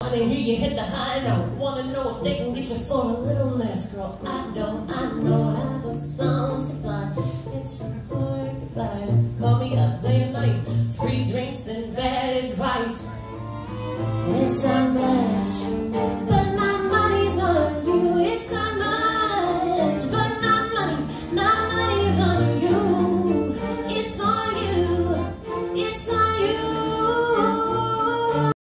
Wanna hear you hit the high note. Wanna know if they can get you for a little less, girl. I know how the songs can fly. It's your boy goodbyes. Call me up day and night. Free drinks and bad advice. And it's not